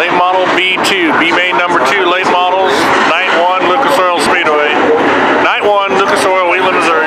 Late model B2, B main number 2, late models, Night 1, Lucas Oil Speedway. Night 1, Lucas Oil, Wheatland, Missouri.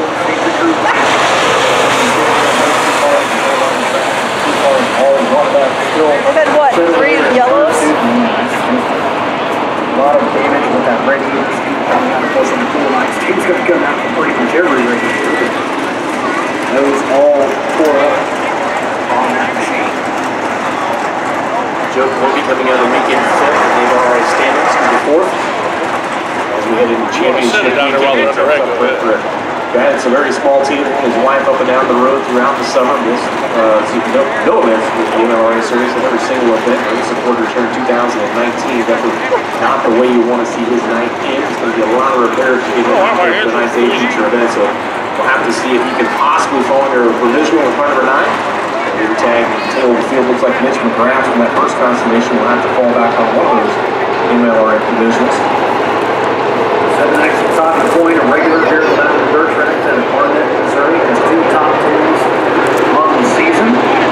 all one of that We've had what, 3 yellows? A lot of damage with that radiator speed coming out of both of the cool lights. Steve's going to come out for pretty much every radiator. Those all tore up on that machine. Joe will be coming out of the weekend 5th, and they've already standings to the 4th. As we head into championship weekend. Brad, it's a very small team. His wife up and down the road throughout the summer. Missed no events with the MLRA series, and every single event. His supporters here in 2019. Definitely not the way you want to see his night end. It's going to be a lot of repairs to get him for the night's day feature event. So we'll have to see if he can possibly fall under a provisional in front of her 9. Your tag tail of the field looks like Mitch McGrath from that first constellation will have to fall back on one of those MLRA provisionals. So the next top point, a regular here at the dirt tracks at Arnett, Missouri, has 2 top 10s on the season.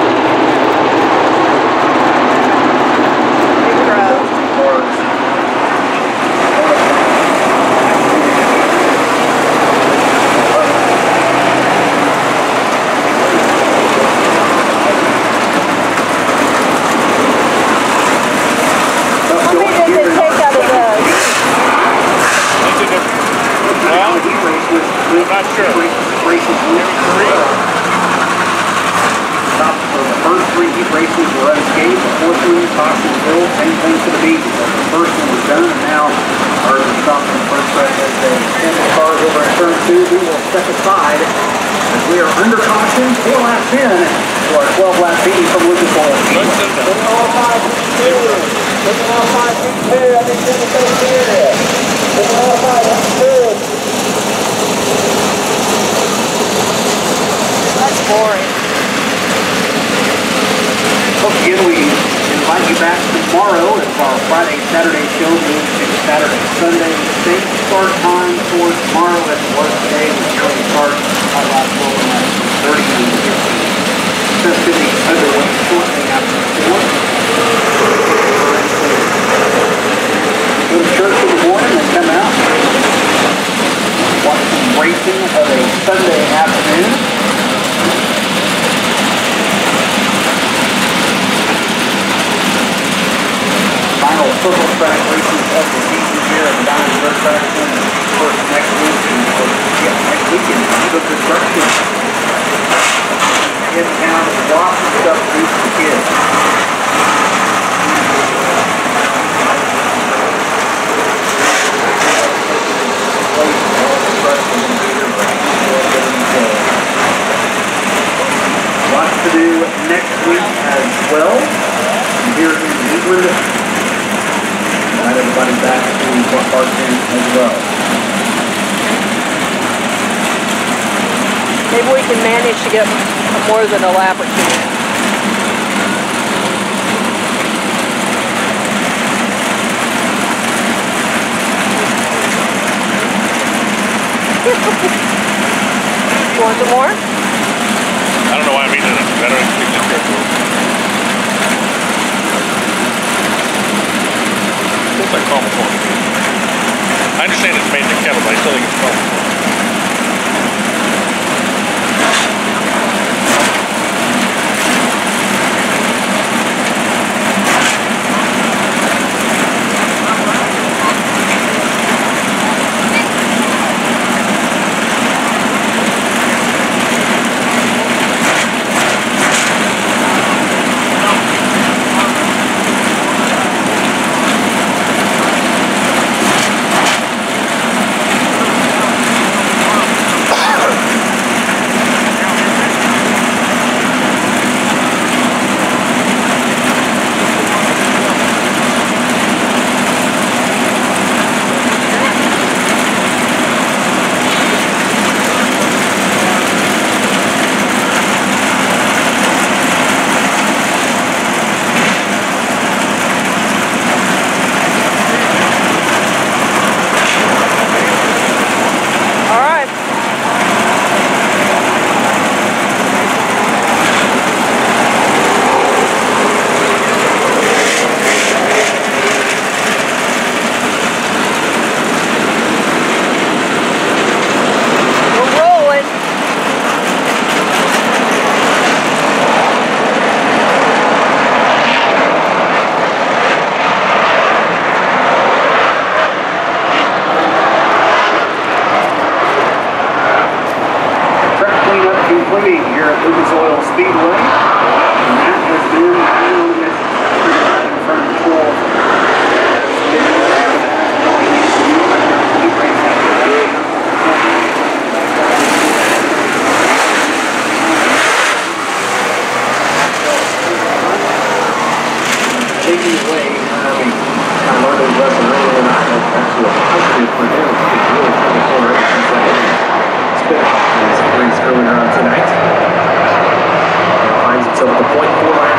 Maybe we can manage to get more than a lap or 2. You want some more? I don't know why I'm eating it. I don't think it's good. Looks like caramel corn. I understand it's made in the kettle, but I still think it's caramel corn. taking away, I learned his lesson earlier than I had. Actually, a positive for him. He's really trying to pull ever since that spin off his race earlier on tonight. Finds himself at the point 4